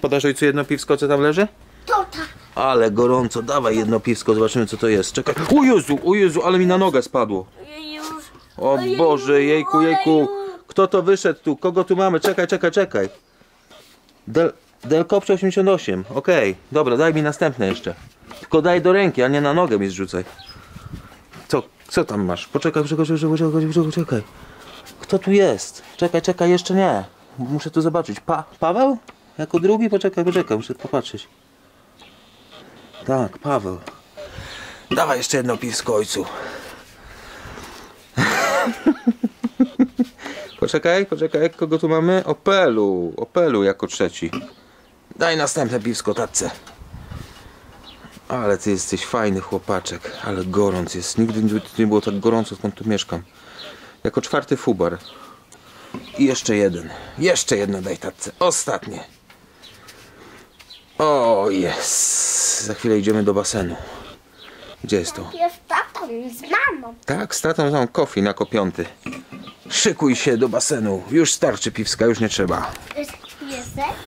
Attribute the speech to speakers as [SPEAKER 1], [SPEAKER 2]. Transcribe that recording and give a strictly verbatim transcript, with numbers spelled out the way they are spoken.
[SPEAKER 1] Podasz ojcu jedno piwsko, co tam leży?
[SPEAKER 2] To tak.
[SPEAKER 1] Ale gorąco, dawaj jedno piwsko, zobaczymy co to jest. Czekaj. O Jezu, o Jezu, ale mi na nogę spadło.
[SPEAKER 2] Już.
[SPEAKER 1] O Boże, jejku, jejku. Kto to wyszedł tu? Kogo tu mamy? Czekaj, czekaj, czekaj. Del, Delkopcze osiemdziesiąt osiem. Okej, okay. Dobra, daj mi następne jeszcze. Tylko daj do ręki, a nie na nogę mi zrzucaj. Co, co tam masz? Poczekaj, poczekaj, poczekaj, poczekaj, poczekaj. Kto tu jest? Czekaj, czekaj, jeszcze nie. Muszę tu zobaczyć. Pa Paweł? Jako drugi? Poczekaj, poczekaj, muszę popatrzeć. Tak, Paweł. Dawaj jeszcze jedno piwsko ojcu. Poczekaj, poczekaj, kogo tu mamy? Opelu, Opelu jako trzeci. Daj następne piwsko tatce. Ale ty jesteś fajny chłopaczek, ale gorąc jest. Nigdy nie było tak gorąco, skąd tu mieszkam. Jako czwarty fubar. I jeszcze jeden. Jeszcze jedno daj tatce. Ostatnie. O, jest. Za chwilę idziemy do basenu. Gdzie jest to?
[SPEAKER 2] Jest tatą z mamą.
[SPEAKER 1] Tak, z tatą mam kofi na kopiąty. Szykuj się do basenu. Już starczy piwska, już nie trzeba.
[SPEAKER 2] Jest piesek?